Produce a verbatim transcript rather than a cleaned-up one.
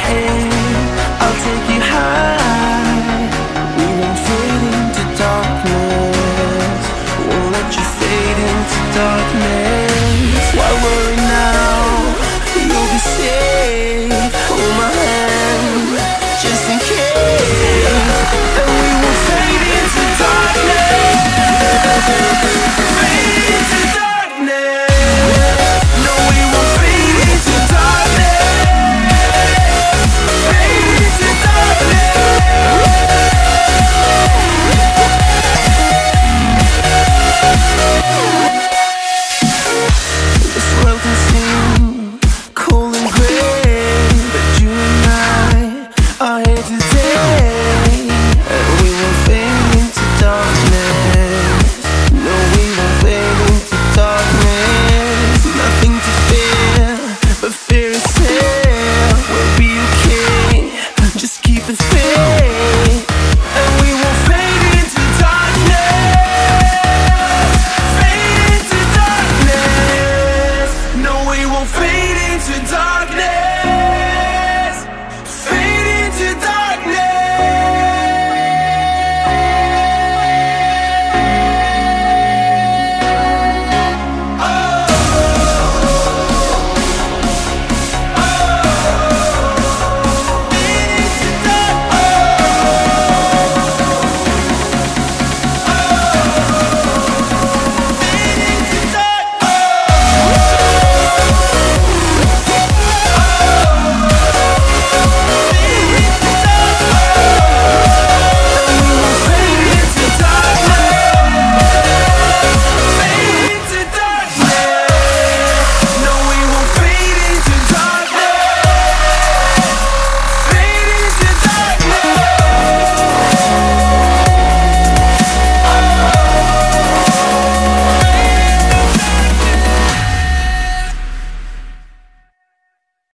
I'll take you high. We won't fade into darkness. Won't let you fade into darkness. Why worry now? You'll be safe. Hold my hand, just in case. And we will fade into darkness. Fade into darkness. No, we won't fade into darkness. Fade into darkness. This world can seem cold and gray, but you and I are here today, and we will fade